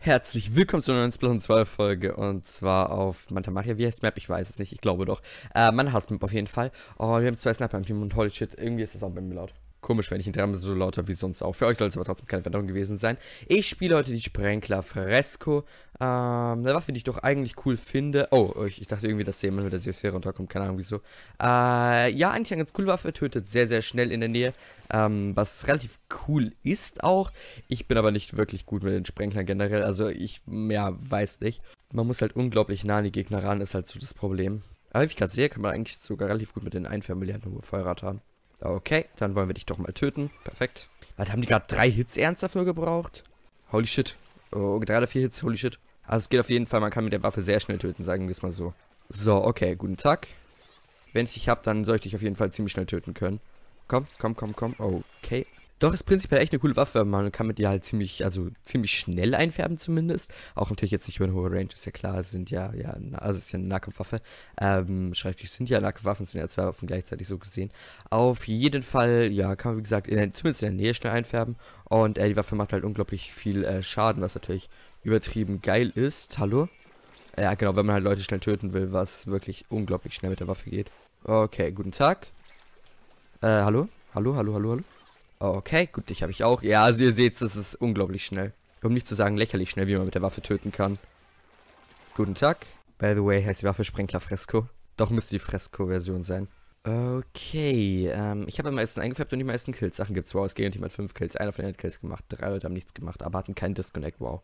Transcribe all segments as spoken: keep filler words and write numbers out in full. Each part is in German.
Herzlich willkommen zu einer neuen Splatoon zwei Folge und zwar auf Manta Maria. Wie heißt die Map? Ich weiß es nicht, ich glaube doch. Äh, man hasst Map auf jeden Fall. Oh, wir haben zwei Sniper im Team und holy shit, irgendwie ist das auch bei mir laut. Komisch, wenn ich in Drum so lauter wie sonst auch. Für euch soll es aber trotzdem keine Veränderung gewesen sein. Ich spiele heute die Sprenkler Fresco. Ähm, eine Waffe, die ich doch eigentlich cool finde. Oh, ich, ich dachte irgendwie, dass jemand mit der Sphäre runterkommt. Keine Ahnung wieso. Äh, ja, eigentlich eine ganz coole Waffe. Tötet sehr, sehr schnell in der Nähe. Ähm, was relativ cool ist auch. Ich bin aber nicht wirklich gut mit den Sprenklern generell. Also ich, ja, weiß nicht. Man muss halt unglaublich nah an die Gegner ran, ist halt so das Problem. Aber wie ich gerade sehe, kann man eigentlich sogar relativ gut mit den einfärben, weil die halt nur Feuerrad haben. Okay, dann wollen wir dich doch mal töten. Perfekt. Was, haben die gerade drei Hits ernsthaft nur gebraucht? Holy shit. Oh, drei oder vier Hits, holy shit. Also es geht auf jeden Fall, man kann mit der Waffe sehr schnell töten, sagen wir es mal so. So, okay, guten Tag. Wenn ich dich hab, dann soll ich dich auf jeden Fall ziemlich schnell töten können. Komm, komm, komm, komm. Okay. Doch, ist prinzipiell echt eine coole Waffe. Man kann mit ihr halt ziemlich, also ziemlich schnell einfärben zumindest. Auch natürlich jetzt nicht über eine hohe Range, ist ja klar. Es sind ja, ja, also es ist ja eine Nahkampfwaffe. Ähm, schrecklich sind ja Nahkampfwaffen, sind ja zwei Waffen gleichzeitig so gesehen. Auf jeden Fall, ja, kann man wie gesagt, in der, zumindest in der Nähe schnell einfärben. Und äh, die Waffe macht halt unglaublich viel äh, Schaden, was natürlich übertrieben geil ist. Hallo? Ja, genau, wenn man halt Leute schnell töten will, was wirklich unglaublich schnell mit der Waffe geht. Okay, guten Tag. Äh, hallo? Hallo, hallo, hallo, hallo? Okay, gut, dich habe ich auch. Ja, also ihr seht, es ist unglaublich schnell. Um nicht zu sagen lächerlich schnell, wie man mit der Waffe töten kann. Guten Tag. By the way, heißt die Waffe Sprenkler Fresco. Doch müsste die Fresco-Version sein. Okay, ähm, ich habe am meisten eingefärbt und die meisten Kills. Sachen gibt's. Wow, das Gegenteam hat fünf Kills. Einer von denen hat Kills gemacht. Drei Leute haben nichts gemacht, aber hatten keinen Disconnect. Wow.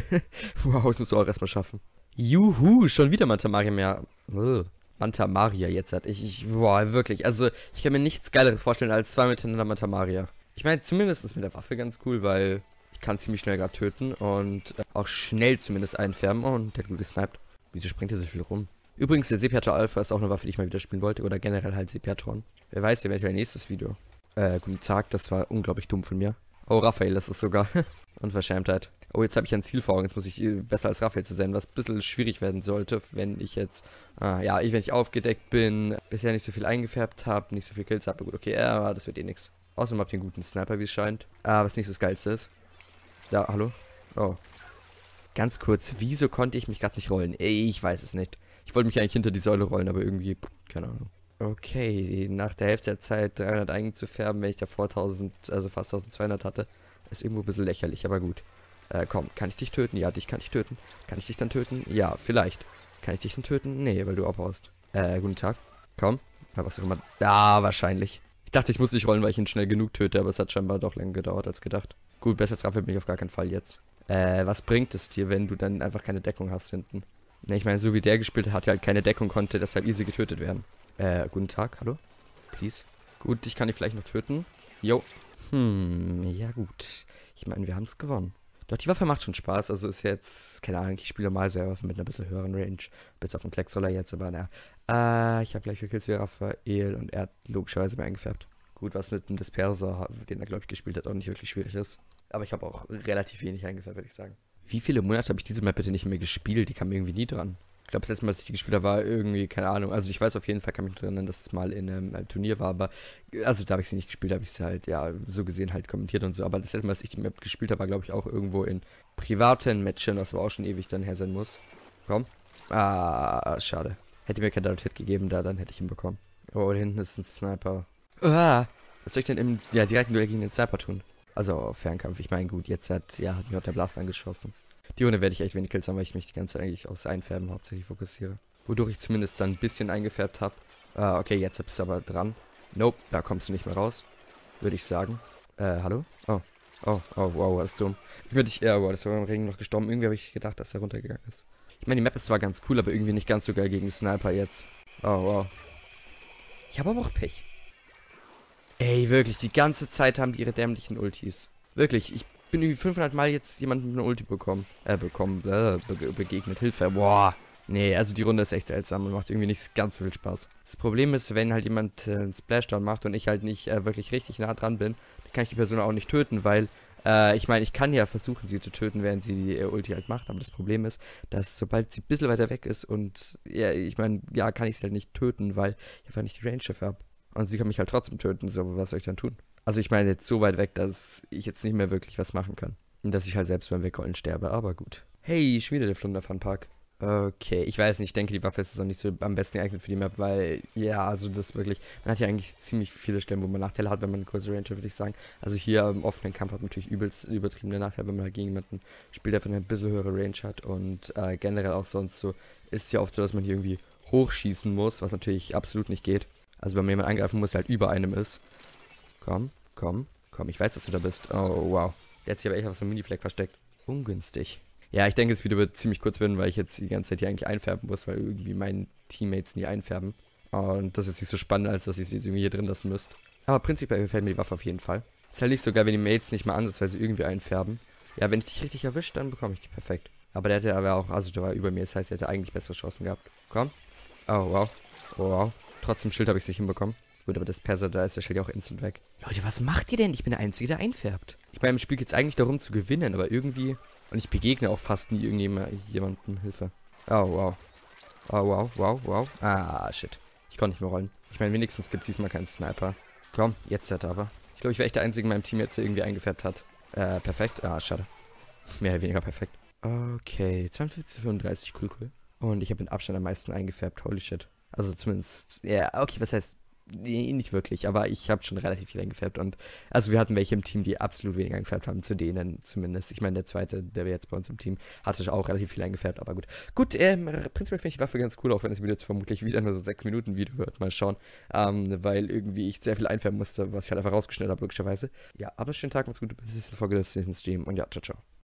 Wow, ich muss auch erstmal schaffen. Juhu, schon wieder Manta Maria mehr. Ugh. Manta Maria jetzt hat ich, ich, boah, wirklich, also ich kann mir nichts Geileres vorstellen als zwei miteinander Manta Maria. Ich meine, zumindest ist mit der Waffe ganz cool, weil ich kann ziemlich schnell gerade töten und äh, auch schnell zumindest einfärben. Oh, und der hat gut gesniped. Wieso springt er so viel rum? Übrigens, der Sepiator Alpha ist auch eine Waffe, die ich mal wieder spielen wollte, oder generell halt Sepiatoren. Wer weiß, eventuell nächstes Video. Äh, guten Tag, das war unglaublich dumm von mir. Oh, Raphael, das ist sogar. Unverschämtheit. Oh, jetzt habe ich ein Ziel vor Augen. Jetzt muss ich äh, besser als Raphael zu sein, was ein bisschen schwierig werden sollte, wenn ich jetzt, ah, ja, ich, wenn ich aufgedeckt bin, bisher nicht so viel eingefärbt habe, nicht so viel Kills habe. Gut, okay, ja, das wird eh nix. Außerdem habt ihr einen guten Sniper, wie es scheint. Ah, was nicht so das Geilste ist. Da, hallo? Oh. Ganz kurz, wieso konnte ich mich gerade nicht rollen? Ey, ich weiß es nicht. Ich wollte mich eigentlich hinter die Säule rollen, aber irgendwie, keine Ahnung. Okay, nach der Hälfte der Zeit dreihundert einzufärben, wenn ich davor tausend, also fast zwölfhundert hatte, ist irgendwo ein bisschen lächerlich, aber gut. Äh, komm, kann ich dich töten? Ja, dich kann ich töten. Kann ich dich dann töten? Ja, vielleicht. Kann ich dich dann töten? Nee, weil du abhaust. Äh, guten Tag. Komm. Ja, was auch immer. Ah, wahrscheinlich. Ich dachte, ich muss dich rollen, weil ich ihn schnell genug töte, aber es hat scheinbar doch länger gedauert als gedacht. Gut, besser als Raphael bin ich auf gar keinen Fall jetzt. Äh, was bringt es dir, wenn du dann einfach keine Deckung hast hinten? Ne, ich meine, so wie der gespielt hat, hat er halt keine Deckung, konnte deshalb easy getötet werden. Äh, guten Tag, hallo? Please. Gut, dich kann ich vielleicht noch töten. Jo. Hm, ja gut. Ich meine, wir haben es gewonnen. Doch, die Waffe macht schon Spaß. Also ist jetzt, keine Ahnung, ich spiele normal sehr Waffen mit einer bisschen höheren Range. Bis auf den Klecksoller jetzt, aber naja. Äh, ich habe gleich viel Kills wie Raphael und er hat logischerweise mehr eingefärbt. Gut, was mit dem Disperser, den er, glaube ich, gespielt hat, auch nicht wirklich schwierig ist. Aber ich habe auch relativ wenig eingefärbt, würde ich sagen. Wie viele Monate habe ich diese Map bitte nicht mehr gespielt? Die kam irgendwie nie dran. Ich glaube, das letzte Mal, als ich die gespielt habe, war irgendwie, keine Ahnung. Also ich weiß auf jeden Fall, kann mich noch erinnern, dass es mal in einem äh, Turnier war, aber also da habe ich sie nicht gespielt, habe ich sie halt, ja, so gesehen halt kommentiert und so. Aber das letzte Mal, als ich die Map gespielt habe, war, glaube ich, auch irgendwo in privaten Matchen, was aber auch schon ewig dann her sein muss. Komm. Ah, schade. Hätte mir kein Double-Hit gegeben, da, dann hätte ich ihn bekommen. Oh, da hinten ist ein Sniper. Ah, was soll ich denn im, ja, direkten Duell gegen den Sniper tun? Also Fernkampf, ich meine, gut, jetzt hat, ja, hat mir auch der Blast angeschossen. Die Runde werde ich echt wenig Kills haben, weil ich mich die ganze Zeit eigentlich aufs Einfärben hauptsächlich fokussiere. Wodurch ich zumindest dann ein bisschen eingefärbt habe. Ah, okay, jetzt bist du aber dran. Nope, da kommst du nicht mehr raus. Würde ich sagen. Äh, hallo? Oh, oh, oh, wow, was ist dumm. Würde ich, ja, wow, das war beim Regen noch gestorben. Irgendwie habe ich gedacht, dass er runtergegangen ist. Ich meine, die Map ist zwar ganz cool, aber irgendwie nicht ganz so geil gegen Sniper jetzt. Oh, wow. Ich habe aber auch Pech. Ey, wirklich, die ganze Zeit haben die ihre dämlichen Ultis. Wirklich, ich bin irgendwie fünfhundert Mal jetzt jemanden mit einer Ulti bekommen. Äh, bekommen, äh, be begegnet. Hilfe, boah. Nee, also die Runde ist echt seltsam und macht irgendwie nicht ganz so viel Spaß. Das Problem ist, wenn halt jemand äh, einen Splashdown macht und ich halt nicht äh, wirklich richtig nah dran bin, dann kann ich die Person auch nicht töten, weil, äh, ich meine, ich kann ja versuchen, sie zu töten, während sie die äh, Ulti halt macht, aber das Problem ist, dass sobald sie ein bisschen weiter weg ist und, ja, ich meine, ja, kann ich sie halt nicht töten, weil ich einfach nicht die Range dafür habe. Und sie kann mich halt trotzdem töten, so, was soll ich dann tun? Also ich meine jetzt so weit weg, dass ich jetzt nicht mehr wirklich was machen kann. dass ich halt selbst beim Wegrollen sterbe, aber gut. Hey, schon wieder der Flunderfunpark. Okay, ich weiß nicht, ich denke, die Waffe ist auch nicht so am besten geeignet für die Map, weil, ja, also das wirklich, man hat ja eigentlich ziemlich viele Stellen, wo man Nachteile hat, wenn man eine kurze Range hat, würde ich sagen. Also hier im offenen Kampf hat man natürlich übelst übertriebene Nachteile, wenn man halt gegen jemanden spielt, der von ein bisschen höhere Range hat und äh, generell auch sonst so ist es ja oft so, dass man hier irgendwie hochschießen muss, was natürlich absolut nicht geht. Also wenn man jemanden angreifen muss, der halt über einem ist. Komm, komm, komm, ich weiß, dass du da bist. Oh, wow. Der hat sich aber echt auf so einem Mini-Fleck versteckt. Ungünstig. Ja, ich denke, das Video wird ziemlich kurz werden, weil ich jetzt die ganze Zeit hier eigentlich einfärben muss, weil irgendwie meine Teammates nie einfärben. Und das ist jetzt nicht so spannend, als dass ich sie irgendwie hier drin lassen müsste. Aber prinzipiell gefällt mir die Waffe auf jeden Fall. Ist halt nicht so geil, wenn die Mates nicht mal ansatzweise irgendwie einfärben. Ja, wenn ich dich richtig erwische, dann bekomme ich die perfekt. Aber der hatte aber auch, also der war über mir, das heißt, er hätte eigentlich bessere Chancen gehabt. Komm. Oh, wow. Oh, wow. Trotzdem Schild habe ich es nicht hinbekommen. Gut, aber das Perser, da ist der Schild ja auch instant weg. Leute, was macht ihr denn? Ich bin der Einzige, der einfärbt. Ich meine, im Spiel geht es eigentlich darum zu gewinnen, aber irgendwie... Und ich begegne auch fast nie irgendjemandem Hilfe. Oh, wow. Oh, wow, wow, wow. Ah, shit. Ich konnte nicht mehr rollen. Ich meine, wenigstens gibt es diesmal keinen Sniper. Komm, jetzt hat er aber. Ich glaube, ich wäre echt der Einzige in meinem Team jetzt, der irgendwie eingefärbt hat. Äh, perfekt. Ah, schade. Mehr oder weniger perfekt. Okay, zweiundfünfzig zu fünfunddreißig, cool, cool. Und ich habe mit Abstand am meisten eingefärbt, holy shit. Also zumindest, ja, okay, was heißt, nee, nicht wirklich, aber ich habe schon relativ viel eingefärbt und, also wir hatten welche im Team, die absolut wenig eingefärbt haben, zu denen zumindest. Ich meine, der zweite, der wäre jetzt bei uns im Team, hatte auch relativ viel eingefärbt, aber gut. Gut, ähm, prinzipiell finde ich die Waffe ganz cool, auch wenn das Video jetzt vermutlich wieder nur so sechs Minuten Video wird, mal schauen, ähm, weil irgendwie ich sehr viel einfärben musste, was ich halt einfach rausgeschnitten habe, logischerweise. Ja, aber schönen Tag, macht's gut, bis zur nächsten Folge des nächsten Stream und ja, ciao, ciao.